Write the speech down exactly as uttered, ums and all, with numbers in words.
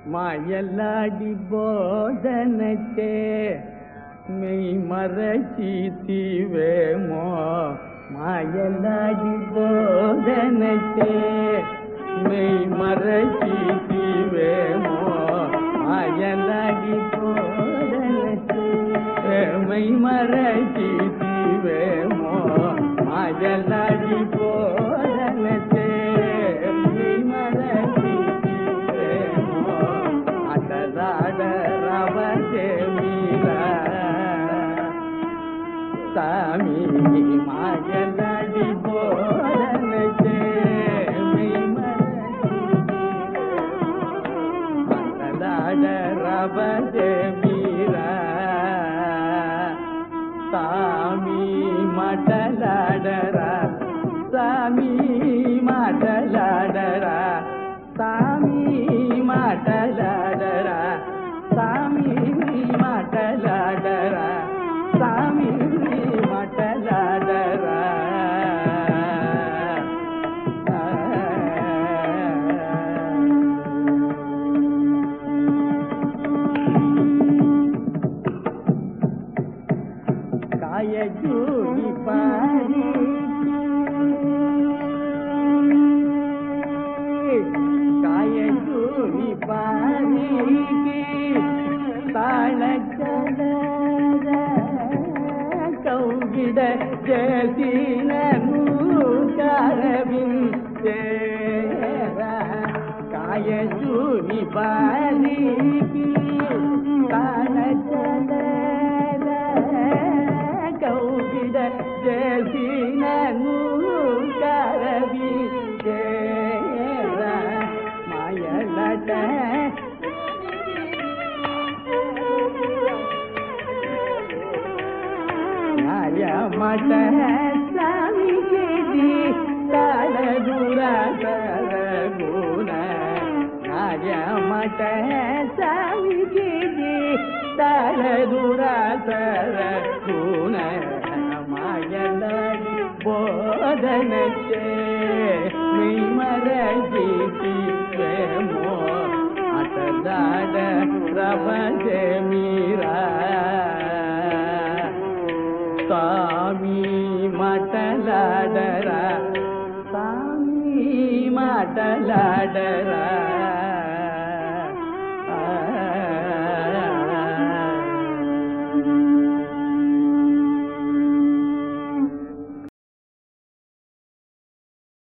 மாயலாடி போதனச்சே மெய் மறைச்சி தீவேமோ மாயலாடி போதனச்சே மெய் மறைச்சி தீவேமோ மாயலாடி போதனச்சே மெய் மறைச்சி தீவேமோ மாயலாடி போதனச்சே மெய் மறைச்சி தீவேமோ அடராட ரவசே மீரா சாமி மாயலாடி போதனச்சே மெய் மறைச்சி அடராட ரவசே மீரா சாமி மடலாடரா சாமி மடலாடரா சாமி மடலாடரா சாமி மடலாடரா சாமி மடலாடரா காயஜூனி பாரி காயஜூனி பாரி தாளச்சல கௌவிட ஜெசின நூகாரவின் சேரா காயஜூனி பாரி தாளச்சல கௌவிட ஜெசின நூகாரவி சேரா மாயலட மட சாமி கேதி தடதுர தரகுண நாய மட சாமி கேதி தடதுர தரகுண மாயலாடி போதனச்சே மெய் மறைச்சி தீவேமோ அடலாட ரவசே மீரா சாமி மடலாடரா சாமி மடலாடரா